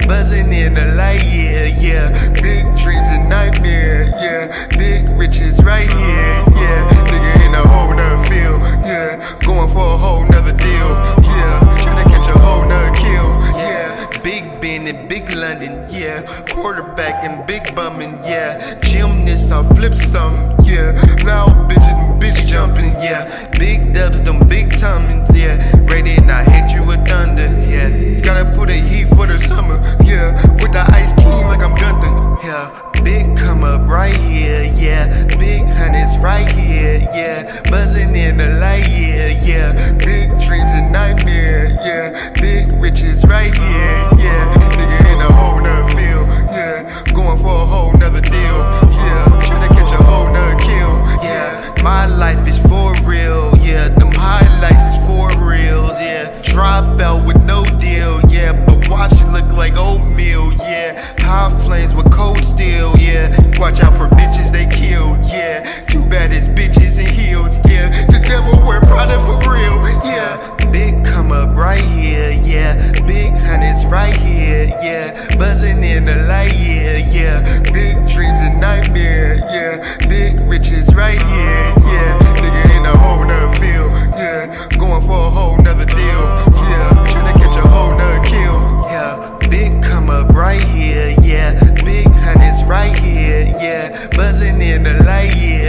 buzzing in the light, yeah, yeah. Big dreams and nightmare, yeah. Big riches right here, yeah. Nigga in a whole nother field, yeah. Going for a whole nother deal, yeah. Tryna catch a whole nother kill, yeah. Big Ben and Big London, yeah. Quarterback and big bumming, yeah. Gymnast, I flip some, yeah. Loud bitches and bitch jumping, yeah. Big dubs, them big tummies, yeah. Ready and I hit you with thunder, yeah. Gotta put a heat for the summer, yeah. With the Ice King like I'm Gunther, yeah. Big come up right here, yeah. Big hundreds right here, yeah. Buzzing in the light, yeah, yeah. Big dreams and nightmare, yeah. Big riches right here, yeah. Nigga in a whole nother field, yeah. Going for a whole nother deal, yeah. Tryna catch a whole nother kill, yeah. My life is for real, yeah. Them highlights is for reals, yeah. Drop out with no deal, yeah. But watch it look like oatmeal, yeah. High flames with cold steel, yeah. Watch out for bitches they kill, yeah. Too bad it's bitches in heels, yeah. The devil wear Prada for real, yeah. Big come up right here, yeah. Big hundreds right here, yeah. Buzzing in the light, yeah, yeah. Big dreams and nightmare, yeah. Big riches right here, yeah. Nigga in a whole nother field, yeah. Going for a whole nother deal, yeah. Tryna catch a whole nother kill, yeah. Big come up right here, yeah. Big hundreds right here, yeah. Buzzing in the light, yeah.